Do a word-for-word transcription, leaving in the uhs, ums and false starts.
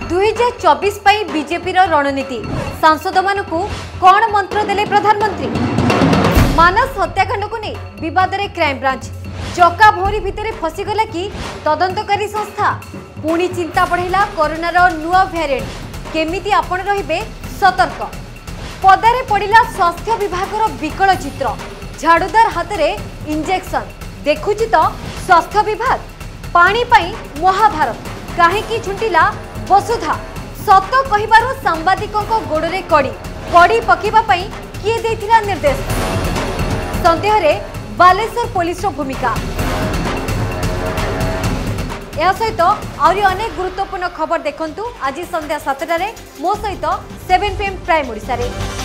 दुई हजार चौबीस बीजेपी रणनीति सांसद मानक कौन मंत्र देले प्रधानमंत्री। मानस हत्याकांड को नहीं बद में क्राइमब्रांच चका भौरी भितर फसीगला कि तदंतकारी संस्था पुणी चिंता बढ़ेला कोरोनार नुआ भ्यारिएंट केमिति आपण रहिबे सतर्क। पदारे पड़िला स्वास्थ्य विभागर विकल चित्र झाड़ूदार हाथ में इंजेक्शन देखुची तो स्वास्थ्य विभाग पानी पाई महाभारत काहेकि झुंटिला वसुधा सत कहिबारु सांबादिकों गोड़े कड़ी कड़ी पकेबा पई किए देथिला निर्देश। संदेह रे बालेश्वर पुलिस भूमिका या सहित आउरी अनेक गुरुत्वपूर्ण खबर देखंतु आज संध्या सातटा रे मो सहित seven P M prime Odisha रे।